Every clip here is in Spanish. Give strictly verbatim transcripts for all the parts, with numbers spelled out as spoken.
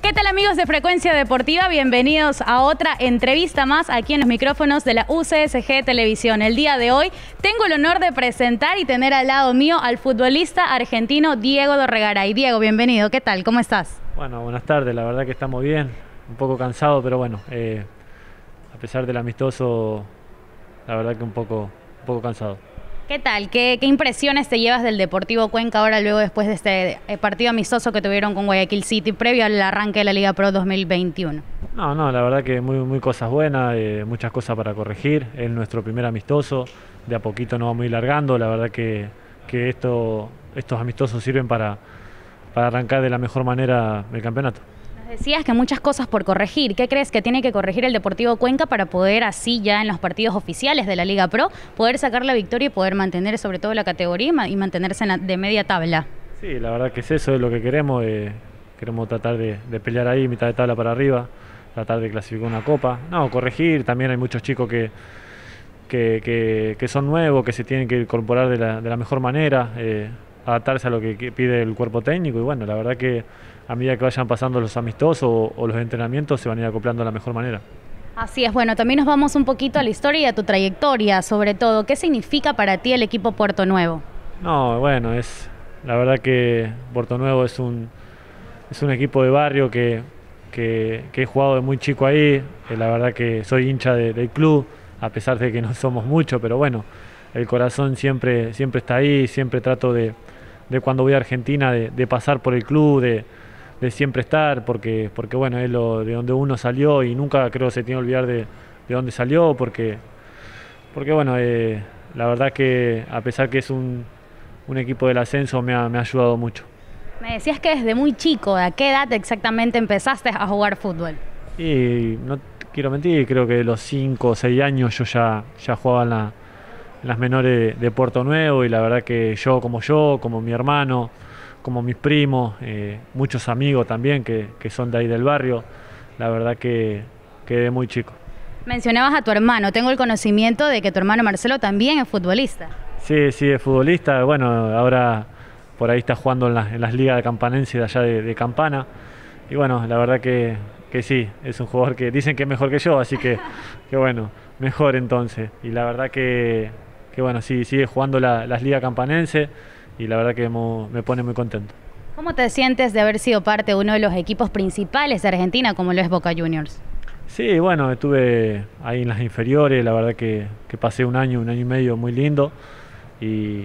¿Qué tal, amigos de Frecuencia Deportiva? Bienvenidos a otra entrevista más aquí en los micrófonos de la U C S G Televisión. El día de hoy tengo el honor de presentar y tener al lado mío al futbolista argentino Diego Dorregaray. Diego, bienvenido. ¿Qué tal? ¿Cómo estás? Bueno, buenas tardes. La verdad que estamos bien. Un poco cansado, pero bueno, eh, a pesar del amistoso, la verdad que un poco, un poco cansado. ¿Qué tal? ¿Qué, ¿Qué impresiones te llevas del Deportivo Cuenca ahora luego después de este partido amistoso que tuvieron con Guayaquil City previo al arranque de la Liga Pro dos mil veintiuno? No, no, la verdad que muy, muy cosas buenas, eh, muchas cosas para corregir. Es nuestro primer amistoso, de a poquito nos vamos a ir largando. La verdad que, que esto, estos amistosos sirven para, para arrancar de la mejor manera el campeonato. Decías que muchas cosas por corregir. ¿Qué crees que tiene que corregir el Deportivo Cuenca para poder así ya en los partidos oficiales de la Liga Pro poder sacar la victoria y poder mantener sobre todo la categoría y mantenerse en la, de media tabla? Sí, la verdad que es eso, es lo que queremos. Eh, queremos tratar de, de pelear ahí, mitad de tabla para arriba, tratar de clasificar una copa. No, corregir, también hay muchos chicos que, que, que, que son nuevos, que se tienen que incorporar de la, de la mejor manera, eh, adaptarse a lo que, que pide el cuerpo técnico y bueno, la verdad que a medida que vayan pasando los amistosos o, o los entrenamientos se van a ir acoplando de la mejor manera. Así es, bueno, también nos vamos un poquito a la historia y a tu trayectoria, sobre todo. ¿Qué significa para ti el equipo Puerto Nuevo? No, bueno, es la verdad que Puerto Nuevo es un, es un equipo de barrio que, que, que he jugado de muy chico ahí. Eh, la verdad que soy hincha de, del club, a pesar de que no somos muchos, pero bueno, el corazón siempre, siempre está ahí, siempre trato de, de cuando voy a Argentina de, de pasar por el club, de de siempre estar, porque, porque bueno, es lo de donde uno salió y nunca creo se tiene que olvidar de, de dónde salió, porque, porque bueno, eh, la verdad que a pesar que es un, un equipo del ascenso me ha, me ha ayudado mucho. Me decías que desde muy chico, ¿a qué edad exactamente empezaste a jugar fútbol? Y no quiero mentir, creo que de los cinco o seis años yo ya, ya jugaba en, la, en las menores de, de Puerto Nuevo y la verdad que yo como yo, como mi hermano, como mis primos, eh, muchos amigos también que, que son de ahí del barrio, la verdad que quedé muy chico. Mencionabas a tu hermano, tengo el conocimiento de que tu hermano Marcelo también es futbolista. Sí, sí, es futbolista, bueno, ahora por ahí está jugando en, la, en las ligas de campanense de allá de, de Campana, y bueno, la verdad que, que sí, es un jugador que dicen que es mejor que yo, así que, que bueno, mejor entonces, y la verdad que, que bueno, sí, sigue jugando la, las ligas campanense, y la verdad que me pone muy contento. ¿Cómo te sientes de haber sido parte de uno de los equipos principales de Argentina como lo es Boca Juniors? Sí, bueno, estuve ahí en las inferiores, la verdad que, que pasé un año, un año y medio muy lindo y,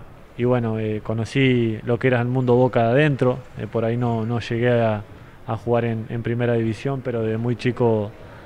y bueno, eh, conocí lo que era el mundo Boca de adentro, eh, por ahí no, no llegué a, a jugar en, en primera división, pero de muy chico,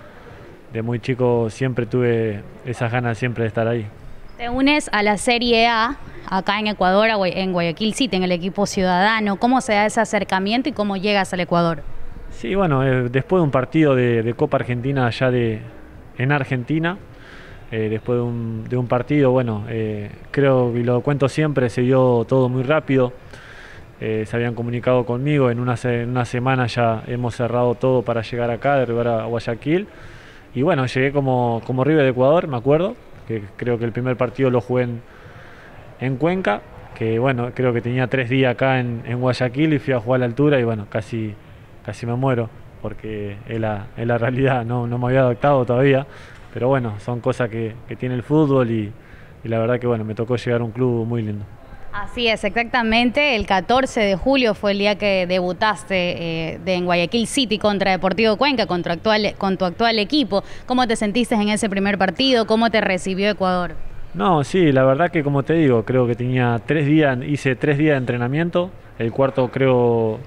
de muy chico siempre tuve esas ganas siempre de estar ahí. Te unes a la Serie A, acá en Ecuador, en Guayaquil City, en el equipo ciudadano. ¿Cómo se da ese acercamiento y cómo llegas al Ecuador? Sí, bueno, eh, después de un partido de, de Copa Argentina allá de, en Argentina, eh, después de un, de un partido, bueno, eh, creo, y lo cuento siempre, se dio todo muy rápido. Eh, se habían comunicado conmigo, en una, en una semana ya hemos cerrado todo para llegar acá, derribar a Guayaquil. Y bueno, llegué como, como River de Ecuador, me acuerdo, que creo que el primer partido lo jugué en, en Cuenca, que bueno, creo que tenía tres días acá en, en Guayaquil y fui a jugar a la altura y bueno, casi, casi me muero, porque es la, es la realidad, no, no me había adaptado todavía, pero bueno, son cosas que, que tiene el fútbol y, y la verdad que bueno, me tocó llegar a un club muy lindo. Así es, exactamente, el catorce de julio fue el día que debutaste eh, de, en Guayaquil City contra Deportivo Cuenca, contra actual, con tu actual equipo. ¿Cómo te sentiste en ese primer partido? ¿Cómo te recibió Ecuador? No, sí, la verdad que como te digo, creo que tenía tres días, hice tres días de entrenamiento, el cuarto creo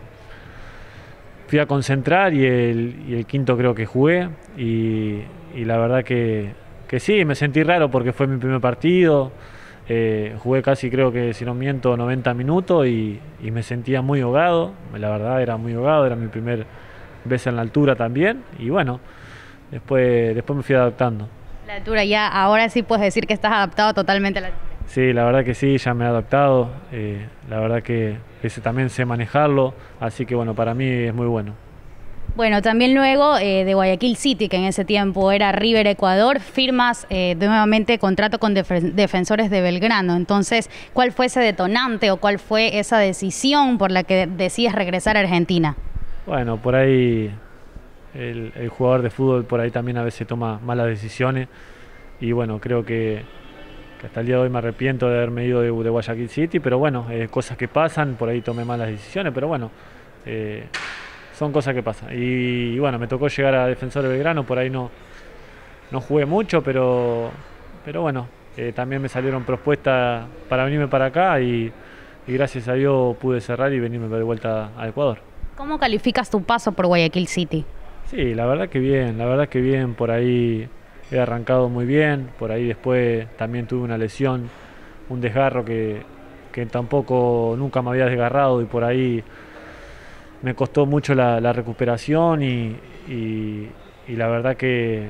fui a concentrar y el, y el quinto creo que jugué y, y la verdad que, que sí, me sentí raro porque fue mi primer partido. Eh, jugué casi, creo que si no miento, noventa minutos y, y me sentía muy ahogado, la verdad era muy ahogado, era mi primer vez en la altura también y bueno, después, después me fui adaptando. La altura ya, ahora sí puedes decir que estás adaptado totalmente a la altura. Sí, la verdad que sí, ya me he adaptado, eh, la verdad que, que también sé manejarlo, así que bueno, para mí es muy bueno. Bueno, también luego eh, de Guayaquil City, que en ese tiempo era River Ecuador, firmas eh, nuevamente contrato con def Defensores de Belgrano. Entonces, ¿cuál fue ese detonante o cuál fue esa decisión por la que decides regresar a Argentina? Bueno, por ahí el, el jugador de fútbol por ahí también a veces toma malas decisiones y bueno, creo que, que hasta el día de hoy me arrepiento de haberme ido de, de Guayaquil City, pero bueno, eh, cosas que pasan, por ahí tomé malas decisiones, pero bueno, eh, son cosas que pasan. Y, y bueno, me tocó llegar a Defensor de Belgrano, por ahí no, no jugué mucho, pero, pero bueno, eh, también me salieron propuestas para venirme para acá y, y gracias a Dios pude cerrar y venirme de vuelta a Ecuador. ¿Cómo calificas tu paso por Guayaquil City? Sí, la verdad que bien, la verdad que bien, por ahí he arrancado muy bien, por ahí después también tuve una lesión, un desgarro que, que tampoco nunca me había desgarrado y por ahí me costó mucho la, la recuperación y, y, y la verdad que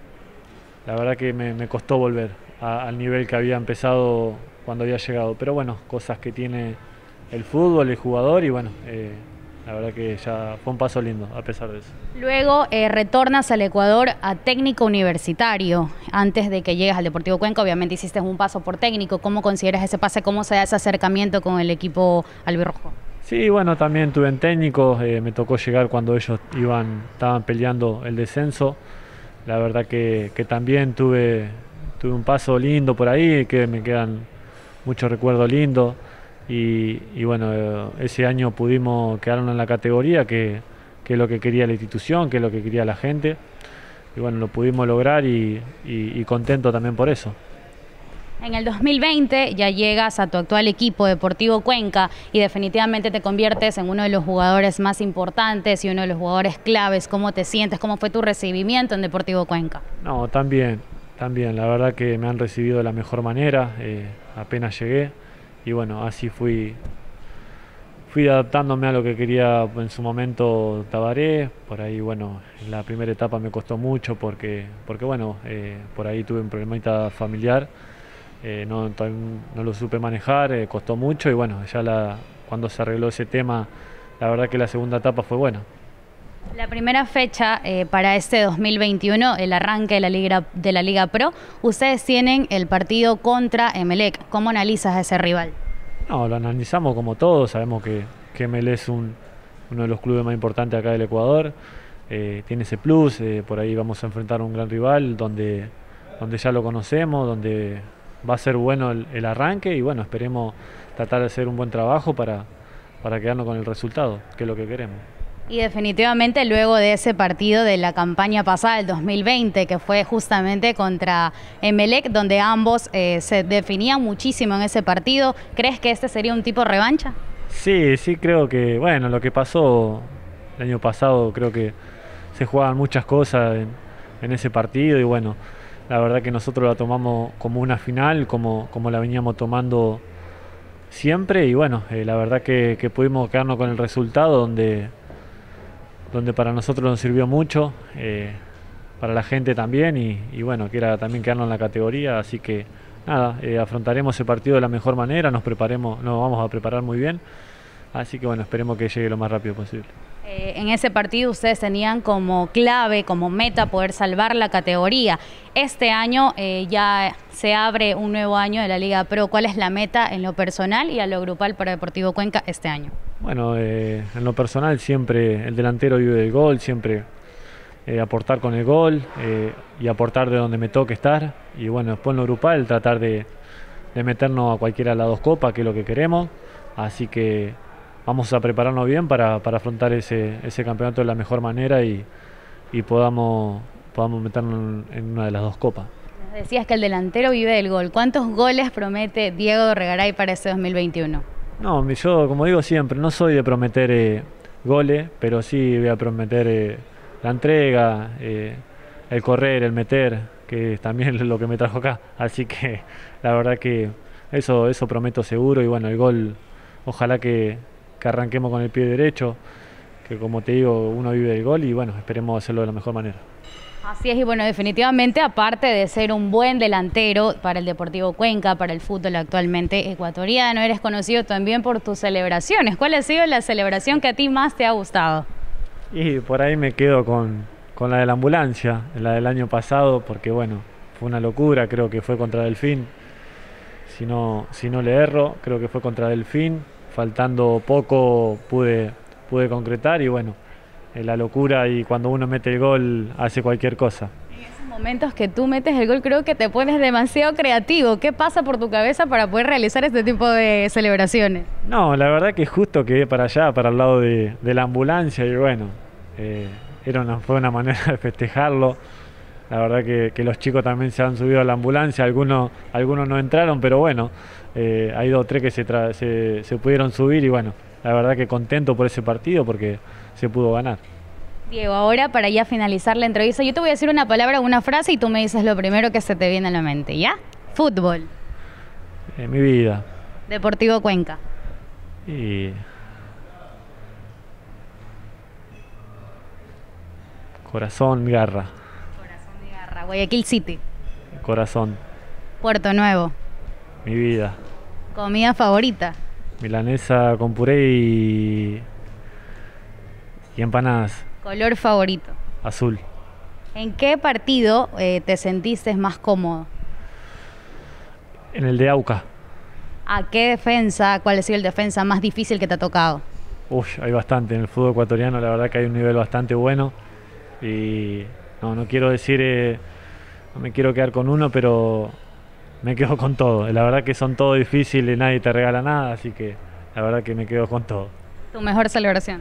la verdad que me, me costó volver a, al nivel que había empezado cuando había llegado, pero bueno, cosas que tiene el fútbol, el jugador y bueno, eh, la verdad que ya fue un paso lindo a pesar de eso. Luego eh, retornas al Ecuador a técnico universitario. Antes de que llegues al Deportivo Cuenca, obviamente hiciste un paso por técnico. ¿Cómo consideras ese pase? ¿Cómo se da ese acercamiento con el equipo albirrojo? Sí, bueno, también tuve en técnicos, eh, me tocó llegar cuando ellos iban, estaban peleando el descenso. La verdad que, que también tuve, tuve un paso lindo por ahí, que me quedan muchos recuerdos lindos. Y, y bueno, ese año pudimos quedarnos en la categoría, que, que es lo que quería la institución, que es lo que quería la gente. Y bueno, lo pudimos lograr y, y, y contento también por eso. En el dos mil veinte ya llegas a tu actual equipo Deportivo Cuenca y definitivamente te conviertes en uno de los jugadores más importantes y uno de los jugadores claves. ¿Cómo te sientes? ¿Cómo fue tu recibimiento en Deportivo Cuenca? No, también, también. La verdad que me han recibido de la mejor manera, eh, apenas llegué. Y bueno, así fui, fui adaptándome a lo que quería en su momento Tabaré. Por ahí, bueno, en la primera etapa me costó mucho porque, porque bueno, eh, por ahí tuve un problemita familiar. Eh, no, no lo supe manejar, eh, costó mucho y bueno, ya la, cuando se arregló ese tema, la verdad que la segunda etapa fue buena. La primera fecha eh, para este dos mil veintiuno, el arranque de la, Liga, de la Liga Pro, ustedes tienen el partido contra Emelec. ¿Cómo analizas a ese rival? No, lo analizamos como todos, sabemos que, que Emelec es un, uno de los clubes más importantes acá del Ecuador, eh, tiene ese plus, eh, por ahí vamos a enfrentar a un gran rival donde, donde ya lo conocemos, donde va a ser bueno el, el arranque y bueno, esperemos tratar de hacer un buen trabajo para, para quedarnos con el resultado, que es lo que queremos. Y definitivamente luego de ese partido de la campaña pasada, del dos mil veinte, que fue justamente contra Emelec, donde ambos eh, se definían muchísimo en ese partido, ¿crees que este sería un tipo de revancha? Sí, sí creo que, bueno, lo que pasó el año pasado, creo que se jugaban muchas cosas en, en ese partido y bueno, la verdad que nosotros la tomamos como una final, como, como la veníamos tomando siempre y bueno, eh, la verdad que, que pudimos quedarnos con el resultado donde, donde para nosotros nos sirvió mucho, eh, para la gente también y, y bueno, que era también quedarnos en la categoría, así que nada, eh, afrontaremos ese partido de la mejor manera, nos preparemos, nos vamos a preparar muy bien, así que bueno, esperemos que llegue lo más rápido posible. Eh, en ese partido ustedes tenían como clave, como meta, poder salvar la categoría. Este año eh, ya se abre un nuevo año de la Liga Pro. ¿Cuál es la meta en lo personal y a lo grupal para Deportivo Cuenca este año? Bueno, eh, en lo personal siempre el delantero vive del gol, siempre eh, aportar con el gol eh, y aportar de donde me toque estar. Y bueno, después en lo grupal tratar de, de meternos a cualquiera de las dos copas, que es lo que queremos. Así que vamos a prepararnos bien para, para afrontar ese, ese campeonato de la mejor manera y, y podamos, podamos meternos en, en una de las dos copas. Decías que el delantero vive del gol. ¿Cuántos goles promete Diego Regaray para este dos mil veintiuno? No, yo como digo siempre, no soy de prometer eh, goles, pero sí voy a prometer eh, la entrega, eh, el correr, el meter, que también es lo que me trajo acá. Así que la verdad que eso, eso prometo seguro y bueno, el gol, ojalá que que arranquemos con el pie derecho, que como te digo, uno vive del gol y bueno, esperemos hacerlo de la mejor manera. Así es, y bueno, definitivamente aparte de ser un buen delantero para el Deportivo Cuenca, para el fútbol actualmente ecuatoriano, eres conocido también por tus celebraciones. ¿Cuál ha sido la celebración que a ti más te ha gustado? Y por ahí me quedo con, con la de la ambulancia, la del año pasado, porque bueno, fue una locura, creo que fue contra Delfín, si no, si no le erro, creo que fue contra Delfín. Faltando poco pude, pude concretar y bueno, es la locura y cuando uno mete el gol hace cualquier cosa. En esos momentos que tú metes el gol creo que te pones demasiado creativo. ¿Qué pasa por tu cabeza para poder realizar este tipo de celebraciones? No, la verdad que justo quedé para allá, para el lado de, de la ambulancia y bueno, eh, era una, fue una manera de festejarlo. La verdad que, que los chicos también se han subido a la ambulancia, algunos, algunos no entraron, pero bueno, eh, hay dos o tres que se, tra se, se pudieron subir y bueno, la verdad que contento por ese partido porque se pudo ganar. Diego, ahora para ya finalizar la entrevista, yo te voy a decir una palabra, una frase y tú me dices lo primero que se te viene a la mente, ¿ya? Fútbol. En mi vida. Deportivo Cuenca. Y... corazón, garra. Corazón de garra. Guayaquil City. Corazón. Puerto Nuevo. Mi vida. Comida favorita. Milanesa con puré y, y empanadas. Color favorito. Azul. ¿En qué partido eh, te sentiste más cómodo? En el de Auca. ¿A qué defensa, cuál ha sido el defensa más difícil que te ha tocado? Uy, hay bastante en el fútbol ecuatoriano, la verdad que hay un nivel bastante bueno y no, no quiero decir, eh, no me quiero quedar con uno, pero me quedo con todo. La verdad que son todos difíciles, nadie te regala nada, así que la verdad que me quedo con todo. ¿Tu mejor celebración?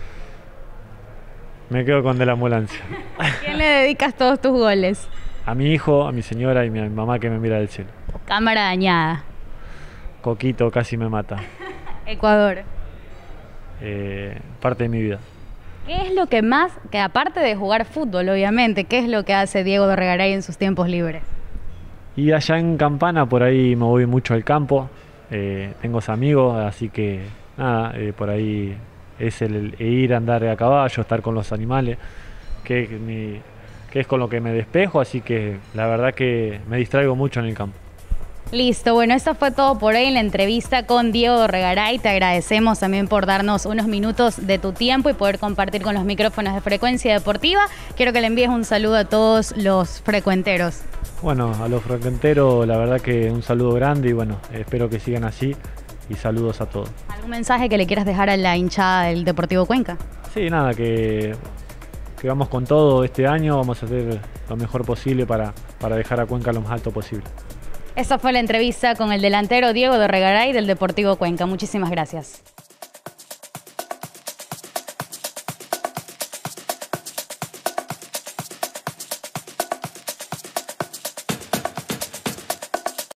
Me quedo con de la ambulancia. ¿A quién le dedicas todos tus goles? A mi hijo, a mi señora y a mi mamá que me mira del cielo. Cámara dañada. Coquito casi me mata. Ecuador. Eh, parte de mi vida. ¿Qué es lo que más, que aparte de jugar fútbol, obviamente, qué es lo que hace Diego Dorregaray en sus tiempos libres? Y allá en Campana, por ahí me voy mucho al campo. Eh, tengo amigos, así que nada, eh, por ahí es el, el ir a andar a caballo, estar con los animales, que, mi, que es con lo que me despejo, así que la verdad que me distraigo mucho en el campo. Listo, bueno, esto fue todo por hoy en la entrevista con Diego Dorregaray. Te agradecemos también por darnos unos minutos de tu tiempo y poder compartir con los micrófonos de Frecuencia Deportiva. Quiero que le envíes un saludo a todos los frecuenteros. Bueno, a los frecuenteros la verdad que un saludo grande y bueno, espero que sigan así y saludos a todos. ¿Algún mensaje que le quieras dejar a la hinchada del Deportivo Cuenca? Sí, nada, que, que vamos con todo este año, vamos a hacer lo mejor posible para, para dejar a Cuenca lo más alto posible. Esta fue la entrevista con el delantero Diego Dorregaray del Deportivo Cuenca. Muchísimas gracias.